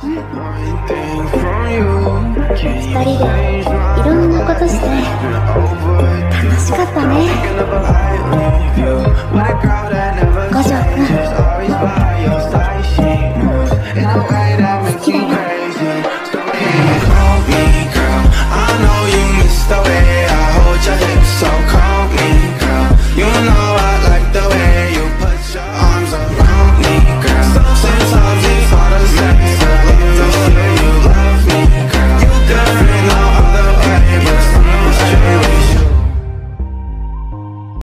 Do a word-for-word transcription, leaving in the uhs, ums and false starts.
ふたりでいろんなことして楽しかったね。